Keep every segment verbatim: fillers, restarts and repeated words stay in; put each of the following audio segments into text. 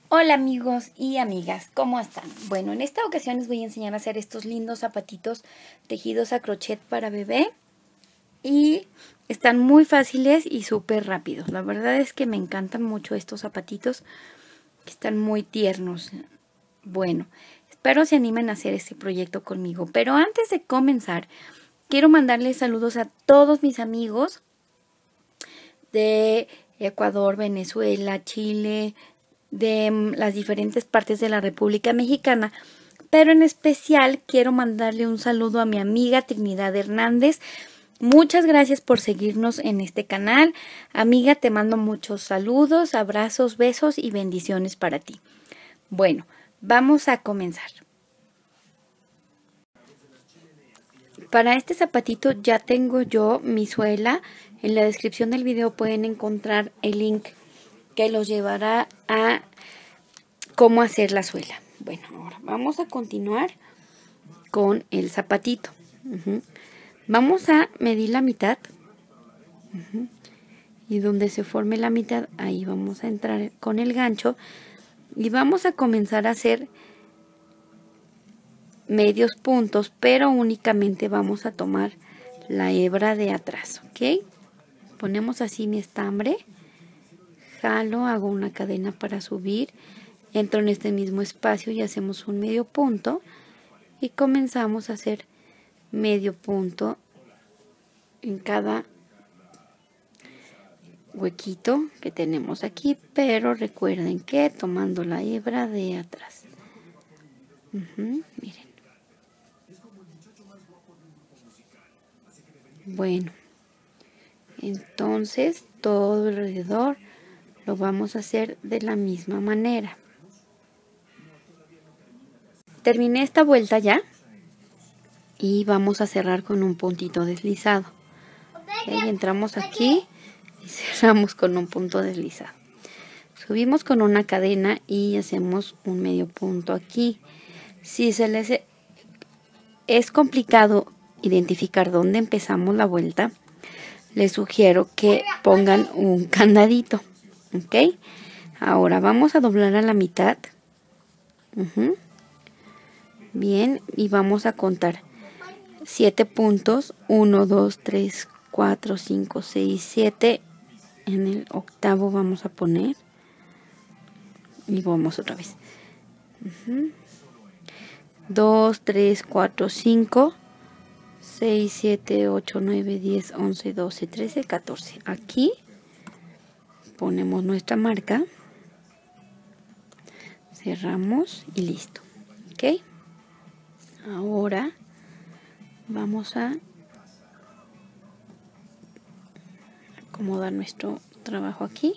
Hola amigos y amigas, ¿cómo están? Bueno, en esta ocasión les voy a enseñar a hacer estos lindos zapatitos tejidos a crochet para bebé. Y están muy fáciles y súper rápidos. La verdad es que me encantan mucho estos zapatitos, que están muy tiernos. Bueno, espero se animen a hacer este proyecto conmigo. Pero antes de comenzar, quiero mandarles saludos a todos mis amigos de Ecuador, Venezuela, Chile, de las diferentes partes de la República Mexicana, pero en especial quiero mandarle un saludo a mi amiga Trinidad Hernández. Muchas gracias por seguirnos en este canal. Amiga, te mando muchos saludos, abrazos, besos y bendiciones para ti. Bueno, vamos a comenzar. Para este zapatito ya tengo yo mi suela. En la descripción del video pueden encontrar el link que los llevará a cómo hacer la suela. Bueno, ahora vamos a continuar con el zapatito. Uh-huh. Vamos a medir la mitad. Uh-huh. Y donde se forme la mitad, ahí vamos a entrar con el gancho. Y vamos a comenzar a hacer medios puntos, pero únicamente vamos a tomar la hebra de atrás, ¿ok? Ponemos así mi estambre. Jalo, hago una cadena para subir, entro en este mismo espacio y hacemos un medio punto y comenzamos a hacer medio punto en cada huequito que tenemos aquí, pero recuerden que tomando la hebra de atrás. Uh-huh, miren. Bueno, entonces todo alrededor lo vamos a hacer de la misma manera. Terminé esta vuelta ya y vamos a cerrar con un puntito deslizado. ¿Okay? Entramos aquí y cerramos con un punto deslizado. Subimos con una cadena y hacemos un medio punto aquí. Si se les es complicado identificar dónde empezamos la vuelta, les sugiero que pongan un candadito. ¿Ok? Ahora vamos a doblar a la mitad. Uh-huh. Bien, y vamos a contar siete puntos. uno, dos, tres, cuatro, cinco, seis, siete. En el octavo vamos a poner. Y vamos otra vez. Uh-huh. dos, tres, cuatro, cinco, seis, siete, ocho, nueve, diez, once, doce, trece, catorce. Aquí ponemos nuestra marca, cerramos y listo. ¿Ok? Ahora vamos a acomodar nuestro trabajo aquí.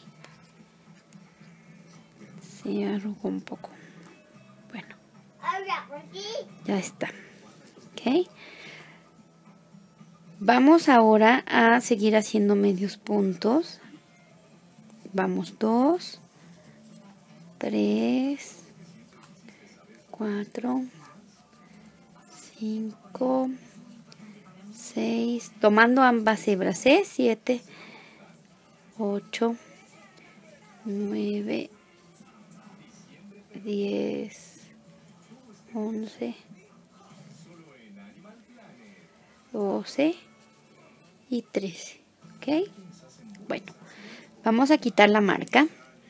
Se arrugó un poco. Bueno, ya está. ¿Ok? Vamos ahora a seguir haciendo medios puntos. Vamos dos, tres, cuatro, cinco, seis, tomando ambas hebras, ¿eh? siete, ocho, nueve, diez, once, doce y trece. ¿Ok? Bueno, vamos a quitar la marca.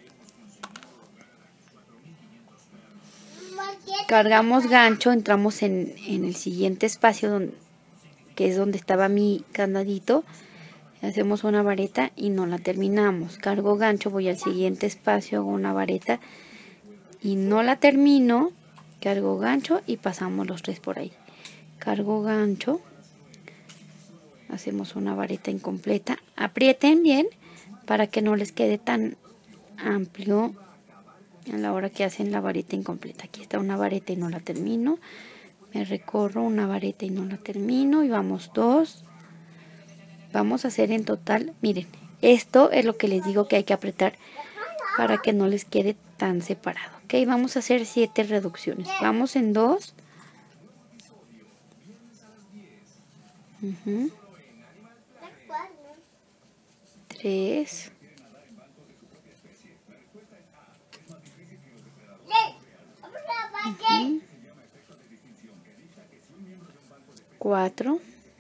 Cargamos gancho, entramos en, en el siguiente espacio donde, que es donde estaba mi candadito. Hacemos una vareta y no la terminamos. Cargo gancho, voy al siguiente espacio, hago una vareta y no la termino. Cargo gancho y pasamos los tres por ahí. Cargo gancho, hacemos una vareta incompleta. Aprieten bien para que no les quede tan amplio a la hora que hacen la vareta incompleta. Aquí está una vareta y no la termino. Me recorro una vareta y no la termino. Y vamos dos. Vamos a hacer en total, miren, esto es lo que les digo que hay que apretar para que no les quede tan separado. Ok, vamos a hacer siete reducciones. Vamos en dos. Uh-huh. Tres. cuatro.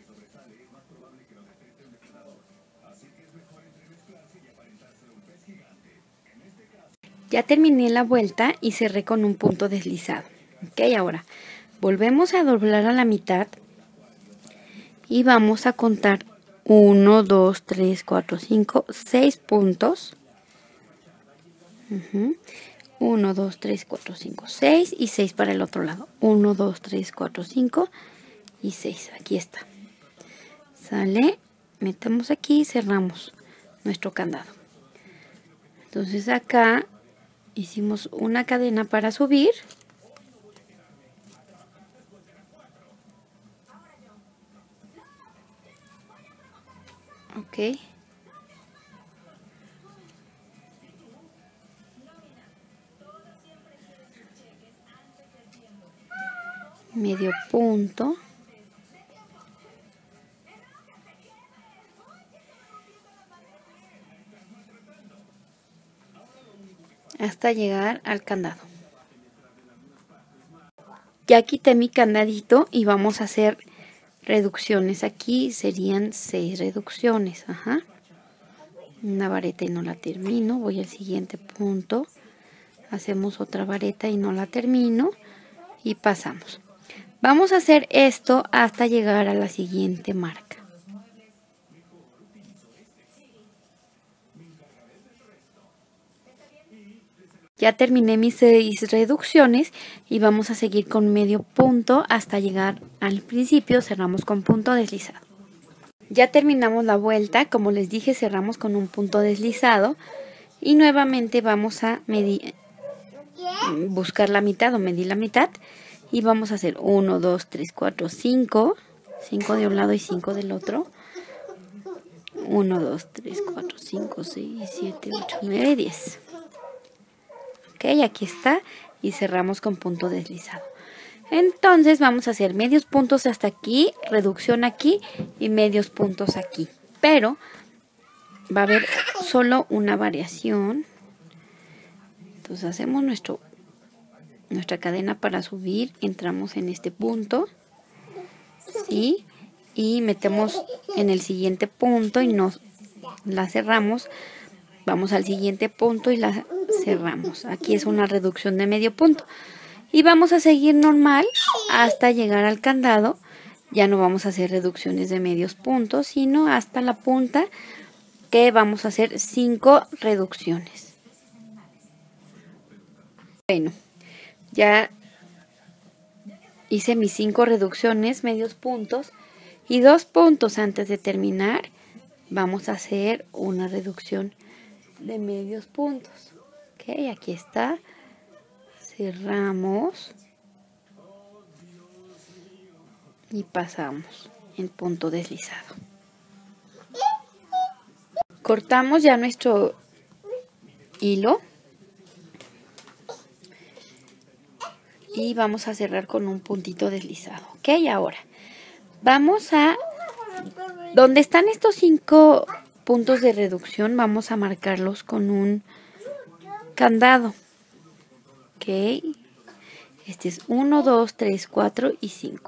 Ya terminé la vuelta y cerré con un punto deslizado. Ok, ahora volvemos a doblar a la mitad y vamos a contar uno, dos, tres, cuatro, cinco, seis puntos. Uh-huh. uno, dos, tres, cuatro, cinco, seis y seis para el otro lado. uno, dos, tres, cuatro, cinco y seis. Aquí está. Sale, metemos aquí y cerramos nuestro candado. Entonces acá hicimos una cadena para subir. Ok. Medio punto. Hasta llegar al candado. Ya quité mi candadito y vamos a hacer reducciones. Aquí serían seis reducciones. Ajá. Una vareta y no la termino. Voy al siguiente punto. Hacemos otra vareta y no la termino. Y pasamos. Vamos a hacer esto hasta llegar a la siguiente marca. Ya terminé mis seis reducciones y vamos a seguir con medio punto hasta llegar al principio. Cerramos con punto deslizado. Ya terminamos la vuelta, como les dije, cerramos con un punto deslizado y nuevamente vamos a medir, buscar la mitad o medir la mitad y vamos a hacer uno, dos, tres, cuatro, cinco, cinco de un lado y cinco del otro. uno, dos, tres, cuatro, cinco, seis, siete, ocho, nueve, diez. Ok, aquí está y cerramos con punto deslizado. Entonces vamos a hacer medios puntos hasta aquí, reducción aquí y medios puntos aquí. Pero va a haber solo una variación. Entonces hacemos nuestro, nuestra cadena para subir, entramos en este punto, ¿sí? Y metemos en el siguiente punto y nos la cerramos. Vamos al siguiente punto y la cerramos. Aquí es una reducción de medio punto. Y vamos a seguir normal hasta llegar al candado. Ya no vamos a hacer reducciones de medios puntos, sino hasta la punta, que vamos a hacer cinco reducciones. Bueno, ya hice mis cinco reducciones, medios puntos. Y dos puntos antes de terminar, vamos a hacer una reducción de medios puntos. Ok, aquí está. Cerramos y pasamos en punto deslizado. Cortamos ya nuestro hilo y vamos a cerrar con un puntito deslizado. Ok, ahora vamos a donde están estos cinco puntos de reducción, vamos a marcarlos con un candado. Ok, este es uno, dos, tres, cuatro y cinco.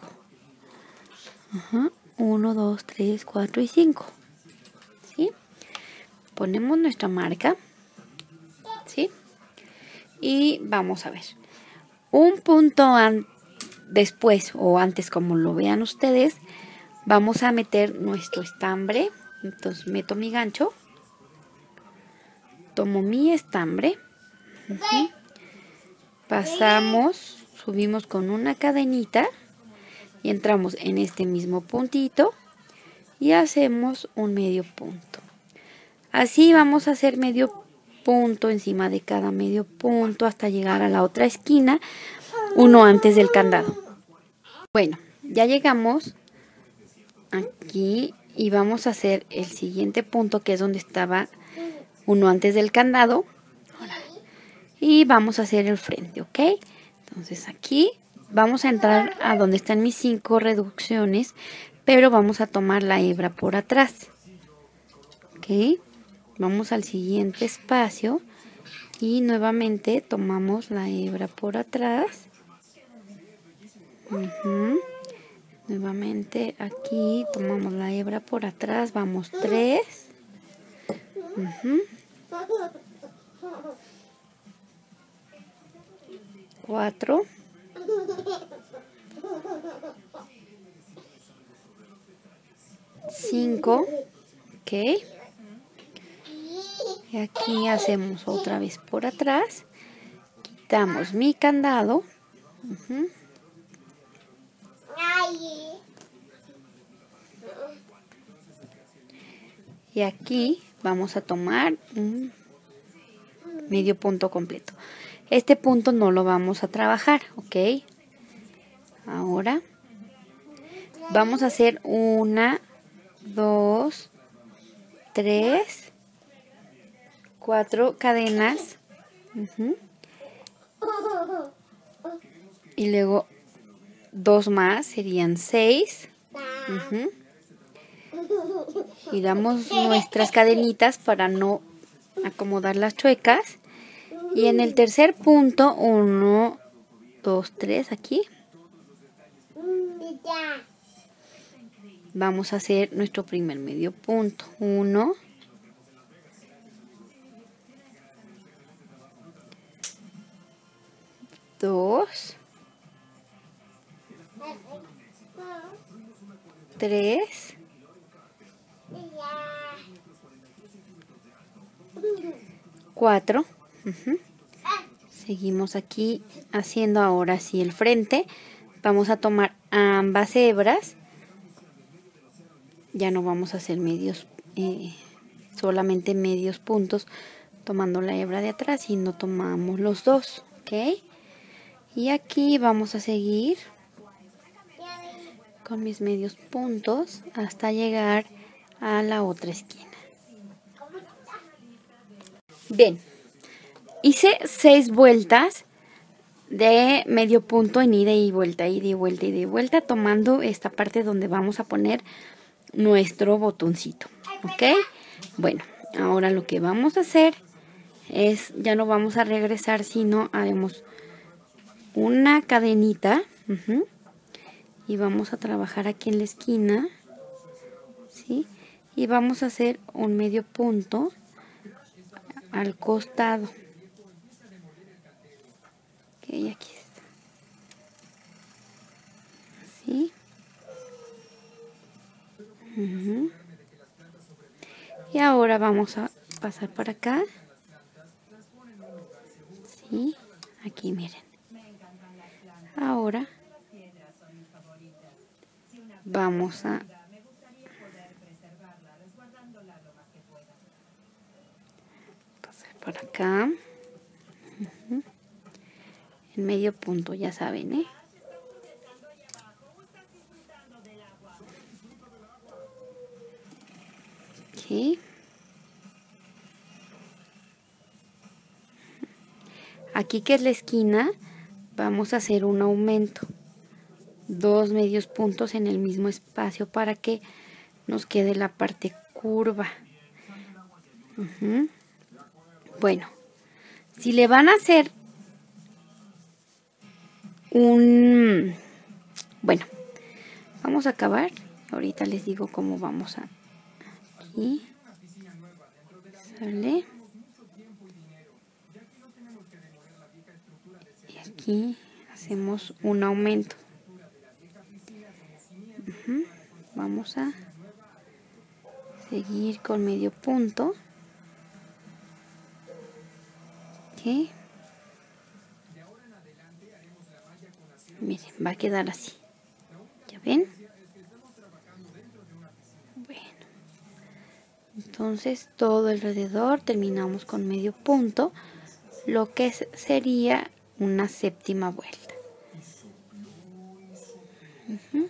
uno, dos, tres, cuatro y cinco. ¿Sí? Ponemos nuestra marca. ¿Sí? Y vamos a ver. Un punto después o antes, como lo vean ustedes, vamos a meter nuestro estambre. Entonces meto mi gancho. Tomo mi estambre. Uh-huh. Pasamos, subimos con una cadenita y entramos en este mismo puntito y hacemos un medio punto. Así vamos a hacer medio punto encima de cada medio punto hasta llegar a la otra esquina, uno antes del candado. Bueno, ya llegamos aquí y vamos a hacer el siguiente punto, que es donde estaba uno antes del candado. Y vamos a hacer el frente, ¿ok? Entonces aquí vamos a entrar a donde están mis cinco reducciones, pero vamos a tomar la hebra por atrás. ¿Ok? Vamos al siguiente espacio y nuevamente tomamos la hebra por atrás. Uh-huh. Nuevamente aquí tomamos la hebra por atrás, vamos tres. Uh-huh. Cuatro. Cinco. Ok. Y aquí hacemos otra vez por atrás. Quitamos mi candado. Uh-huh. Y aquí vamos a tomar un medio punto completo. Este punto no lo vamos a trabajar, ¿ok? Ahora vamos a hacer una, dos, tres, cuatro cadenas. Uh-huh. Y luego dos más, serían seis. Uh-huh. Giramos nuestras cadenitas para no acomodar las chuecas. Y en el tercer punto, uno, dos, tres, aquí. Vamos a hacer nuestro primer medio punto. Uno. Dos. Tres. Cuatro. Uh-huh. Seguimos aquí haciendo ahora sí el frente. Vamos a tomar ambas hebras. Ya no vamos a hacer medios, eh, solamente medios puntos tomando la hebra de atrás y no tomamos los dos, ¿ok? Y aquí vamos a seguir con mis medios puntos hasta llegar a la otra esquina. Bien, hice seis vueltas de medio punto en ida y vuelta, ida y vuelta, ida y vuelta, tomando esta parte donde vamos a poner nuestro botoncito, ¿ok? Bueno, ahora lo que vamos a hacer es, ya no vamos a regresar, sino haremos una cadenita, uh-huh, y vamos a trabajar aquí en la esquina, ¿sí? Y vamos a hacer un medio punto al costado. Ok, aquí está. ¿Sí? Uh-huh. Y ahora vamos a pasar para acá. ¿Sí? Aquí miren. Ahora vamos a pasar por acá. Uh-huh. En medio punto, ya saben, ¿eh? Aquí. Aquí que es la esquina, vamos a hacer un aumento. Dos medios puntos en el mismo espacio para que nos quede la parte curva. Uh-huh. Bueno, si le van a hacer un... Bueno, vamos a acabar. Ahorita les digo cómo vamos a... Aquí. Sale. Y aquí hacemos un aumento. Uh-huh. Vamos a seguir con medio punto. Ok. Miren, va a quedar así. ¿Ya ven? Bueno. Entonces todo alrededor terminamos con medio punto, lo que sería una séptima vuelta. Uh-huh.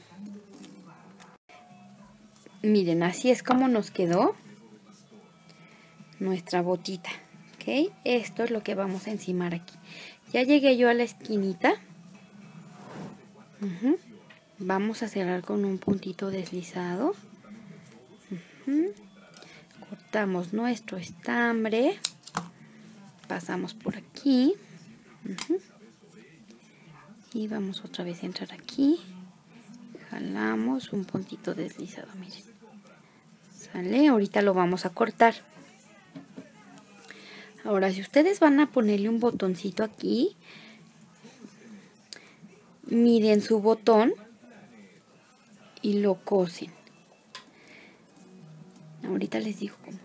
Miren, así es como nos quedó nuestra botita. ¿Ok? Esto es lo que vamos a encimar aquí. Ya llegué yo a la esquinita. Uh-huh. Vamos a cerrar con un puntito deslizado. Uh-huh. Cortamos nuestro estambre. Pasamos por aquí. Uh-huh. Y vamos otra vez a entrar aquí. jalamos un puntito deslizado, miren. Sale, ahorita lo vamos a cortar. Ahora, si ustedes van a ponerle un botoncito aquí, miden su botón y lo cosen. Ahorita les digo cómo.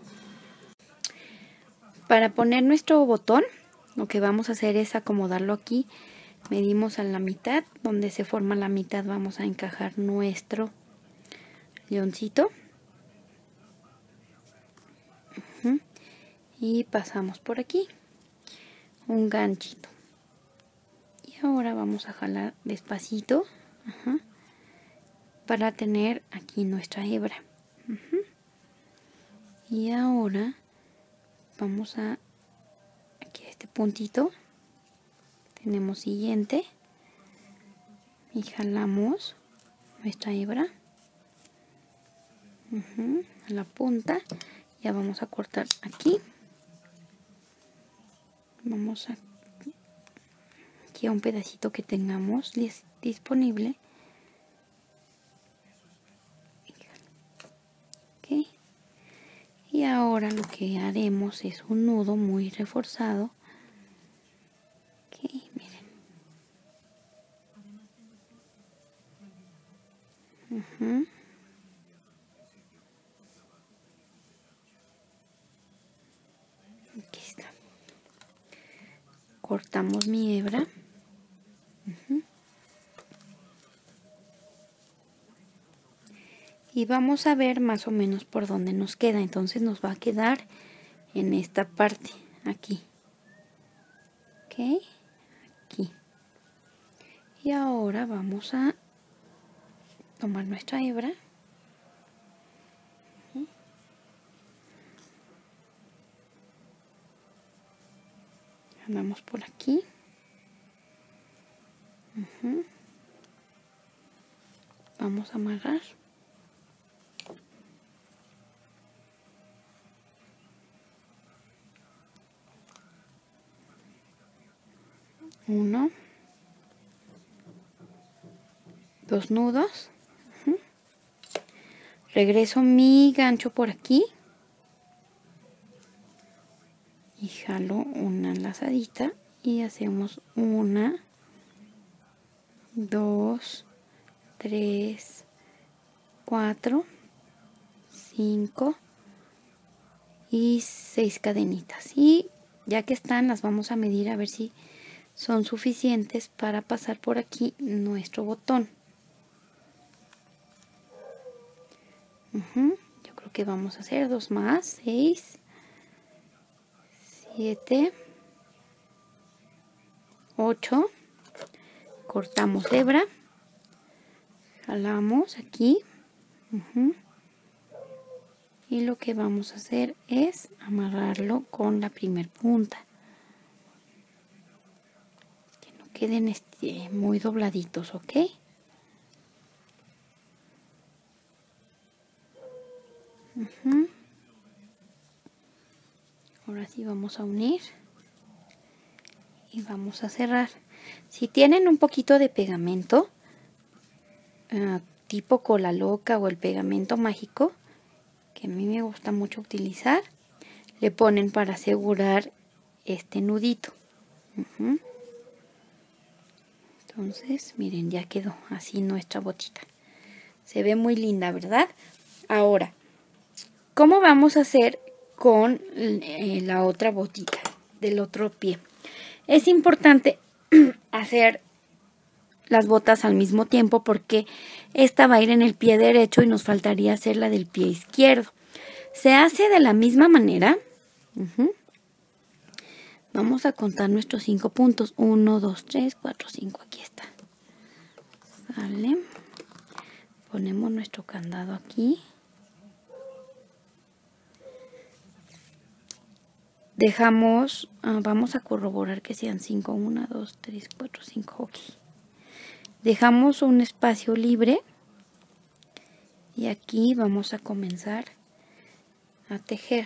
Para poner nuestro botón, lo que vamos a hacer es acomodarlo aquí. Medimos a la mitad, donde se forma la mitad vamos a encajar nuestro leoncito. Uh-huh. Y pasamos por aquí un ganchito. Y ahora vamos a jalar despacito, uh-huh, para tener aquí nuestra hebra. Uh-huh. Y ahora vamos a aquí a este puntito. Tenemos siguiente y jalamos nuestra hebra, uh-huh, a la punta. Ya vamos a cortar aquí. Vamos a aquí a un pedacito que tengamos disponible. Okay. Y ahora lo que haremos es un nudo muy reforzado. Okay, miren. Uh-huh. Aquí está. Cortamos mi hebra. Uh-huh. Y vamos a ver más o menos por dónde nos queda. Entonces nos va a quedar en esta parte, aquí. Ok, aquí. Y ahora vamos a tomar nuestra hebra. Uh-huh. Andamos por aquí. Uh-huh. Vamos a amarrar. Uno, dos nudos. Uh-huh. Regreso mi gancho por aquí y jalo una lazadita y hacemos una, dos, tres, cuatro, cinco y seis cadenitas. Y ya que están, las vamos a medir a ver si son suficientes para pasar por aquí nuestro botón. Uh-huh. Yo creo que vamos a hacer dos más, seis, siete, ocho. Cortamos hebra, jalamos aquí. Uh-huh. Y lo que vamos a hacer es amarrarlo con la primer punta. Que no queden este, muy dobladitos, ¿ok? Uh-huh. Ahora sí vamos a unir y vamos a cerrar. Si tienen un poquito de pegamento, uh, tipo cola loca o el pegamento mágico, que a mí me gusta mucho utilizar, le ponen para asegurar este nudito. Uh-huh. Entonces, miren, ya quedó así nuestra botita. Se ve muy linda, ¿verdad? Ahora, ¿cómo vamos a hacer con eh, la otra botita del otro pie? Es importante hacer las botas al mismo tiempo porque esta va a ir en el pie derecho y nos faltaría hacer la del pie izquierdo. Se hace de la misma manera. Uh-huh. Vamos a contar nuestros cinco puntos. uno, dos, tres, cuatro, cinco. Aquí está. Sale. Ponemos nuestro candado aquí. Dejamos, uh, vamos a corroborar que sean cinco. uno, dos, tres, cuatro, cinco. Ok. Dejamos un espacio libre. Y aquí vamos a comenzar a tejer.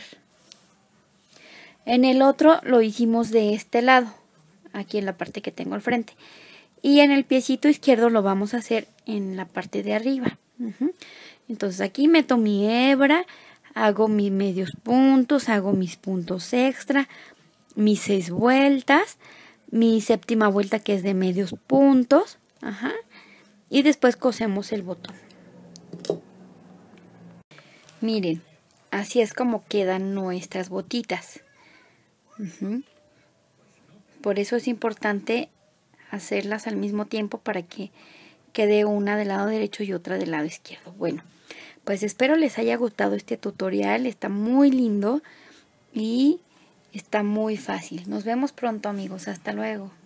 En el otro lo hicimos de este lado, aquí en la parte que tengo al frente. Y en el piecito izquierdo lo vamos a hacer en la parte de arriba. Uh-huh. Entonces aquí meto mi hebra, hago mis medios puntos, hago mis puntos extra, mis seis vueltas, mi séptima vuelta que es de medios puntos. Ajá. Y después cosemos el botón. Miren, así es como quedan nuestras botitas. Uh-huh. Por eso es importante hacerlas al mismo tiempo para que quede una del lado derecho y otra del lado izquierdo. Bueno, pues espero les haya gustado este tutorial. Está muy lindo y está muy fácil. Nos vemos pronto, amigos. Hasta luego.